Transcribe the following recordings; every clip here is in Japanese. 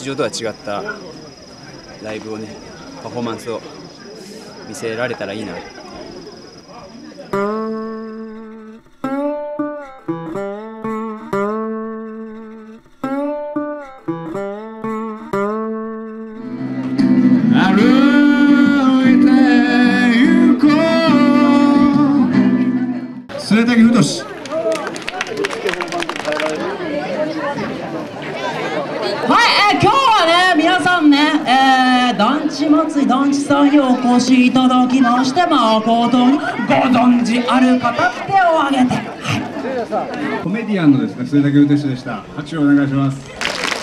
日常とは違ったライブをね、パフォーマンスを見せられたらいいな。 末竹太志。 はい、今日はね、皆さんね、団地祭り、団地さんにお越しいただきまして、誠にご存知ある方、手を挙げて。はい、 コメディアンのですね、末竹太志でした。拍手をお願いします。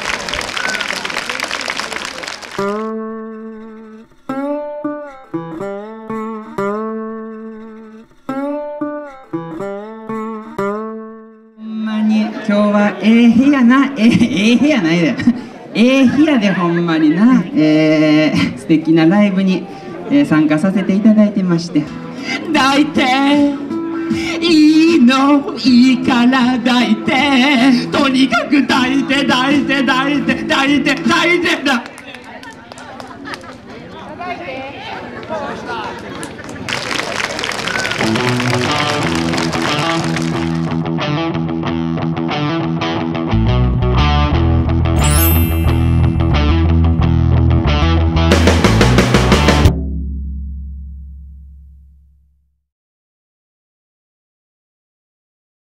今日は日やな、日やないで日やでほんまにな、素敵なライブに、参加させていただいてまして、抱いていいのいいから抱いて、とにかく抱いて抱いて抱いて抱いて抱いてだ。